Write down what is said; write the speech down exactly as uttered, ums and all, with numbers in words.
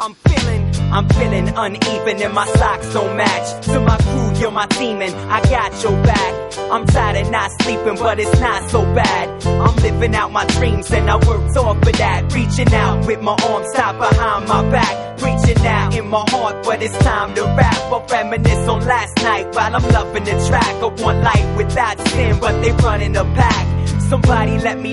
I'm feeling, I'm feeling uneven and my socks don't match. To my crew, you're my team and I got your back. I'm tired of not sleeping, but it's not so bad. I'm living out my dreams and I worked off of that. Reaching out with my arms tied behind my back. Preaching out in my heart, but it's time to rap. I'll reminisce on last night while I'm loving the track of one life without sin, but they running a pack. Somebody let me